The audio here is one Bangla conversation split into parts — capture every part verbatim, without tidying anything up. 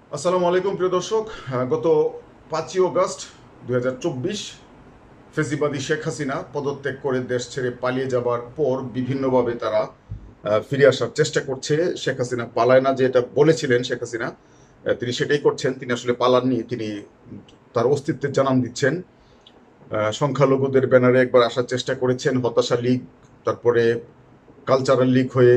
আসসালামু আলাইকুম প্রিয় দর্শক। আহ, গত পাঁচই অগস্ট দুই হাজার চব্বিশ ফেসিবাদী শেখ হাসিনা পদত্যাগ করে দেশ ছেড়ে পালিয়ে যাবার পর বিভিন্নভাবে তারা আহ, ফিরে আসার চেষ্টা করছে। শেখ হাসিনা পালায় না যে এটা বলেছিলেন শেখ হাসিনা, আহ, তিনি সেটাই করছেন। তিনি আসলে পালাননি, তিনি তার অস্তিত্বের জানান দিচ্ছেন। আহ, সংখ্যালঘুদের ব্যানারে একবার আসার চেষ্টা করেছেন, হতাশা লীগ, তারপরে কালচারাল লীগ হয়ে,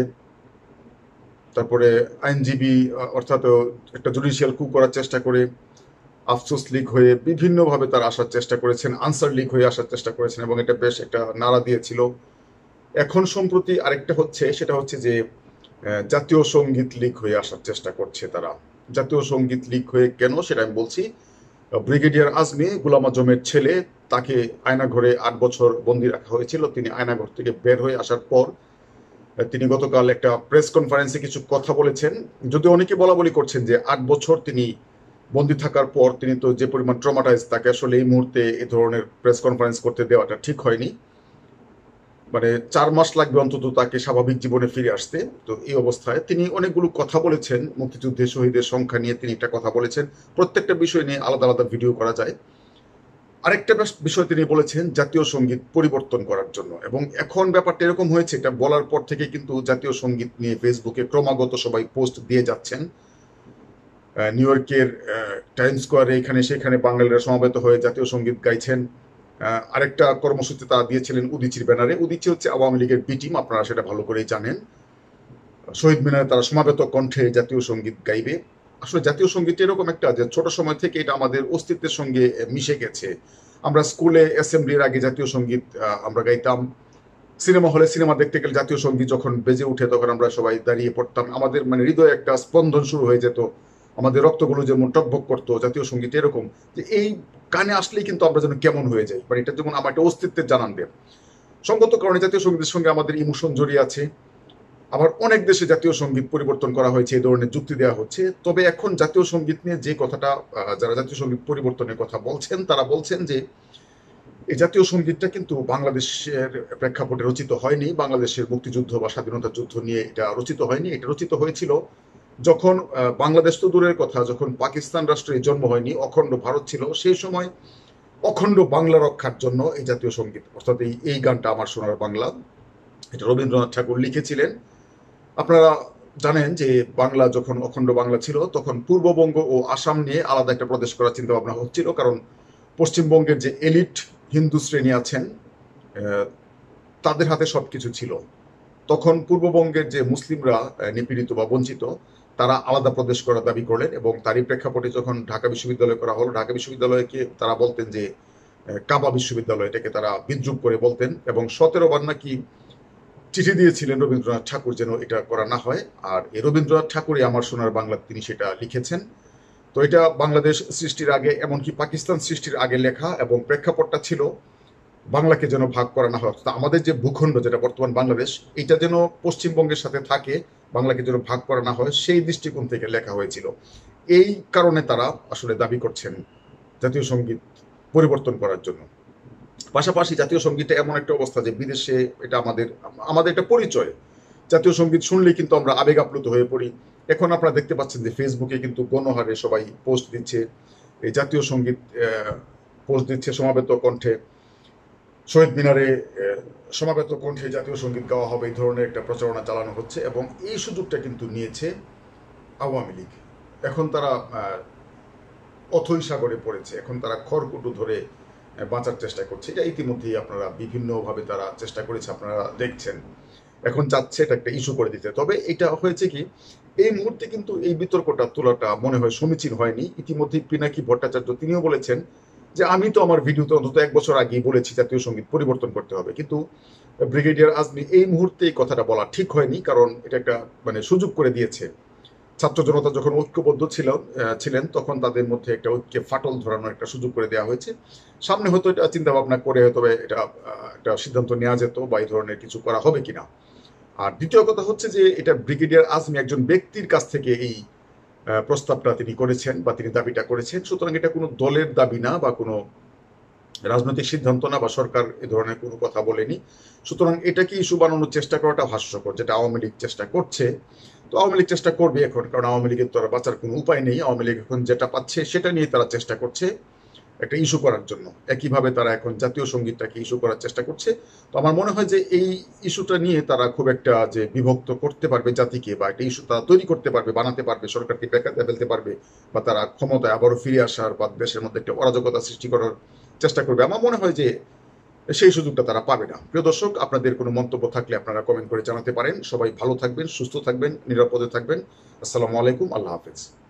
তারপরে আইনজীবী আহ, অর্থাৎ আহ, একটা জুডিশিয়াল কু করার চেষ্টা করে, আফসোস লীগ হয়ে বিভিন্নভাবে তারা আসার চেষ্টা করেছেন, আনসার লীগ হয়ে আসার চেষ্টা করেছেন এবং এটা বেশ একটা নাড়া দিয়েছিল। এখন সম্প্রতি আরেকটা হচ্ছে, সেটা হচ্ছে যে আহ, জাতীয় সঙ্গীত লীগ হয়ে আসার চেষ্টা করছে তারা। জাতীয় সঙ্গীত লীগ হয়ে কেন সেটা আমি বলছি। ব্রিগেডিয়ার আজমি গুলাম আজমের ছেলে, তাকে আয়নাঘরে আট বছর বন্দি রাখা হয়েছিল। তিনি আয়নাঘর থেকে বের হয়ে আসার পর আহ, তিনি গতকাল একটা প্রেস কনফারেন্সে কিছু কথা বলেছেন। যদিও অনেকে বলা বলি করছেন যে আট বছর তিনি বন্দী থাকার পর তিনি তো যে পরিমাণ ট্রমাটাইজ, তাকে আসলে এই মুহূর্তে এই ধরনের প্রেস কনফারেন্স করতে দেওয়াটা ঠিক হয়নি। মানে চার মাস লাগবে অন্তত তাকে স্বাভাবিক জীবনে ফিরে আসতে। তো এই অবস্থায় তিনি অনেকগুলো কথা বলেছেন, মুক্তিযুদ্ধে শহীদের সংখ্যা নিয়ে তিনি একটা কথা বলেছেন। প্রত্যেকটা বিষয় নিয়ে আলাদা আলাদা ভিডিও করা যায়। আরেকটা বিষয় তিনি বলেছেন জাতীয় সঙ্গীত পরিবর্তন করার জন্য, এবং এখন ব্যাপারটা এরকম হয়েছে, এটা বলার পর থেকে কিন্তু জাতীয় সঙ্গীত নিয়ে ফেসবুকে ক্রমাগত সবাই পোস্ট দিয়ে যাচ্ছেন। নিউ ইয়র্কের টাইম স্কোয়ারে এখানে সেখানে বাঙালিরা সমবেত হয়ে জাতীয় সঙ্গীত গাইছেন। আরেকটা কর্মসূচি তারা দিয়েছিলেন উদীচীর ব্যানারে। উদীচী হচ্ছে আওয়ামী লীগের বি টিম, আপনারা সেটা ভালো করেই জানেন। শহীদ মিনারে তারা সমাবেত কণ্ঠে জাতীয় সঙ্গীত গাইবে। আসলে জাতীয় সঙ্গীত এরকম একটা যে ছোট সময় থেকে এটা আমাদের অস্তিত্বের সঙ্গে মিশে গেছে। আমরা স্কুলে অ্যাসেম্বলির আগে জাতীয় সঙ্গীত আমরা গাইতাম। সিনেমা হলে সিনেমা দেখতে গেলে জাতীয় সঙ্গীত যখন বেজে উঠে তখন আমরা সবাই দাঁড়িয়ে পড়তাম, আমাদের মানে হৃদয়ে একটা স্পন্দন শুরু হয়ে যেত, আমাদের রক্তগুলো যেমন টকবক করতো। জাতীয় সঙ্গীত এরকম যে এই গানে আসলেই কিন্তু আমরা যেন কেমন হয়ে যাই, মানে এটা যেমন আমার একটা অস্তিত্বের জানান দেয়। সঙ্গত কারণে জাতীয় সঙ্গীতের সঙ্গে আমাদের ইমোশন জড়িয়ে আছে। আবার অনেক দেশে জাতীয় সঙ্গীত পরিবর্তন করা হয়েছে, এই ধরনের যুক্তি দেওয়া হচ্ছে। তবে এখন জাতীয় সঙ্গীত নিয়ে যে কথাটা যারা জাতীয় সঙ্গীত পরিবর্তনের কথা বলছেন তারা বলছেন যে এই জাতীয় সঙ্গীতটা কিন্তু বাংলাদেশের প্রেক্ষাপটে রচিত হয়নি, বাংলাদেশের মুক্তিযুদ্ধ বা স্বাধীনতা যুদ্ধ নিয়ে এটা রচিত হয়নি। এটা রচিত হয়েছিল যখন বাংলাদেশ তো দূরের কথা, যখন পাকিস্তান রাষ্ট্রের জন্ম হয়নি, অখণ্ড ভারত ছিল, সেই সময় অখণ্ড বাংলা রক্ষার জন্য এই জাতীয় সঙ্গীত, অর্থাৎ এই এই গানটা আমার সোনার বাংলা, এটা রবীন্দ্রনাথ ঠাকুর লিখেছিলেন। আপনারা জানেন যে বাংলা যখন অখণ্ড বাংলা ছিল তখন পূর্ববঙ্গ ও আসাম নিয়ে আলাদা একটা প্রদেশ করার চিন্তা ভাবনা হচ্ছিল, কারণ পশ্চিমবঙ্গের যে এলিট হিন্দু শ্রেণী আছেন তাদের হাতে সবকিছু ছিল। তখন পূর্ববঙ্গের যে মুসলিমরা নিপীড়িত বা বঞ্চিত, তারা আলাদা প্রদেশ করার দাবি করলেন, এবং তারই প্রেক্ষাপটে যখন ঢাকা বিশ্ববিদ্যালয় করা হলো, ঢাকা বিশ্ববিদ্যালয়কে তারা বলতেন যে কাবা বিশ্ববিদ্যালয়, এটাকে তারা বিদ্রুপ করে বলতেন, এবং সতেরো বার নাকি চিঠি দিয়েছিলেন রবীন্দ্রনাথ ঠাকুর যেন এটা করা না হয়। আর এই রবীন্দ্রনাথ ঠাকুরই আমার সোনার বাংলা তিনি সেটা লিখেছেন। তো এটা বাংলাদেশ সৃষ্টির আগে, এমনকি পাকিস্তান সৃষ্টির আগে লেখা, এবং প্রেক্ষাপটটা ছিল বাংলাকে যেন ভাগ করা না হয়, আমাদের যে ভূখণ্ড যেটা বর্তমান বাংলাদেশ, এটা যেন পশ্চিমবঙ্গের সাথে থাকে, বাংলাকে যেন ভাগ করা না হয়, সেই দৃষ্টিকোণ থেকে লেখা হয়েছিল। এই কারণে তারা আসলে দাবি করছেন জাতীয় সঙ্গীত পরিবর্তন করার জন্য। পাশাপাশি জাতীয় সঙ্গীতটা এমন একটা অবস্থা যে বিদেশে এটা আমাদের আমাদের একটা পরিচয়। জাতীয় সঙ্গীত শুনলেই কিন্তু আমরা আবেগ আপ্লুত হয়ে পড়ি। এখন আপনারা দেখতে পাচ্ছেন যে ফেসবুকে কিন্তু গণহারে সবাই পোস্ট দিচ্ছে, এই জাতীয় সঙ্গীত পোস্ট দিচ্ছে, সমাবেত কণ্ঠে শহীদ মিনারে সমাবেত কণ্ঠে জাতীয় সঙ্গীত গাওয়া হবে, এই ধরনের একটা প্রচারণা চালানো হচ্ছে। এবং এই সুযোগটা কিন্তু নিয়েছে আওয়ামী লীগ। এখন তারা অথৈ সাগরে পড়েছে, এখন তারা খড়কুটো ধরে বাঁচার চেষ্টা করছে। এটা ইতিমধ্যেই আপনারা বিভিন্নভাবে তারা চেষ্টা করেছে, আপনারা দেখছেন। এখন যাচ্ছে এটা একটা ইস্যু করে দিতে। তবে এটা হয়েছে কি, এই মুহূর্তে কিন্তু এই বিতর্কটা তোলাটা মনে হয় সমীচীন হয়নি। ইতিমধ্যেই পিনাকি ভট্টাচার্য তিনিও বলেছেন যে আমি তো আমার ভিডিওতে অন্তত এক বছর আগেই বলেছি জাতীয় সঙ্গীত পরিবর্তন করতে হবে, কিন্তু ব্রিগেডিয়ার আজমি এই মুহূর্তে এই কথাটা বলা ঠিক হয়নি, কারণ এটা একটা মানে সুযোগ করে দিয়েছে। ছাত্র জনতা যখন ঐক্যবদ্ধ ছিল ছিলেন তখন তাদের মধ্যে একটা ঐক্যে ফাটল ধরানোর একটা সুযোগ করে দেওয়া হয়েছে। সামনে হয়তো এটা চিন্তা ভাবনা করে হয়তো এটা একটা সিদ্ধান্ত নেওয়া যেত বা এই ধরনের কিছু করা হবে কিনা। আর দ্বিতীয় কথা হচ্ছে যে এটা ব্রিগেডিয়ার আজমি একজন ব্যক্তির কাছ থেকে এই প্রস্তাবটা তিনি করেছেন বা তিনি দাবিটা করেছেন, সুতরাং এটা কোনো দলের দাবি না বা কোনো রাজনৈতিক সিদ্ধান্ত না, বা সরকার এ ধরনের কোনো কথা বলেনি। সুতরাং এটাকে ইস্যু বানানোর চেষ্টা করাটা হাস্যকর, যেটা আওয়ামী লীগ চেষ্টা করছে। তো আওয়ামী লীগ চেষ্টা করবে এখন, কারণ আওয়ামী লীগের তো আর বাঁচার কোনো উপায় নেই। আওয়ামী লীগ এখন যেটা পাচ্ছে সেটা নিয়ে তারা চেষ্টা করছে একটা ইস্যু করার জন্য। একইভাবে তারা এখন জাতীয় সঙ্গীতটাকে ইস্যু করার চেষ্টা করছে। তো আমার মনে হয় যে এই ইস্যুটা নিয়ে তারা খুব একটা যে বিভক্ত করতে পারবে জাতিকে, বা একটা ইস্যু তারা তৈরি করতে পারবে, বানাতে পারবে, সরকারকে বেকাতে ফেলতে পারবে, বা তারা ক্ষমতায় আবারও ফিরে আসার বা দেশের মধ্যে একটা অরাজকতা সৃষ্টি করার চেষ্টা করবে, আমার মনে হয় যে সেই সুযোগটা তারা পাবে না। প্রিয় দর্শক, আপনাদের কোনো মন্তব্য থাকলে আপনারা কমেন্ট করে জানাতে পারেন। সবাই ভালো থাকবেন, সুস্থ থাকবেন, নিরাপদে থাকবেন। আসসালামু আলাইকুম, আল্লাহ হাফেজ।